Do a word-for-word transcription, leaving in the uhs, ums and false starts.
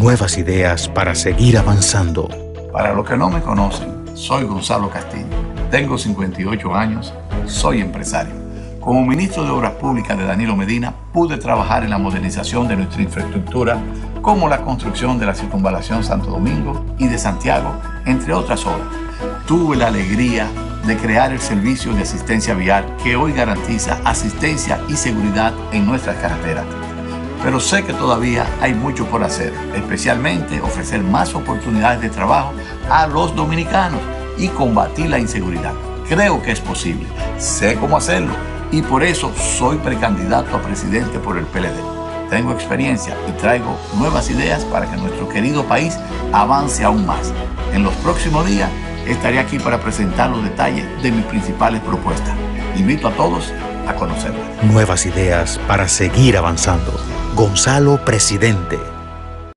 Nuevas ideas para seguir avanzando. Para los que no me conocen, soy Gonzalo Castillo. Tengo cincuenta y ocho años, soy empresario. Como ministro de Obras Públicas de Danilo Medina, pude trabajar en la modernización de nuestra infraestructura, como la construcción de la Circunvalación Santo Domingo y de Santiago, entre otras obras. Tuve la alegría de crear el servicio de asistencia vial que hoy garantiza asistencia y seguridad en nuestras carreteras. Pero sé que todavía hay mucho por hacer, especialmente ofrecer más oportunidades de trabajo a los dominicanos y combatir la inseguridad. Creo que es posible, sé cómo hacerlo y por eso soy precandidato a presidente por el P L D. Tengo experiencia y traigo nuevas ideas para que nuestro querido país avance aún más. En los próximos días estaré aquí para presentar los detalles de mis principales propuestas. Invito a todos a conocerlas. Nuevas ideas para seguir avanzando. Gonzalo, presidente.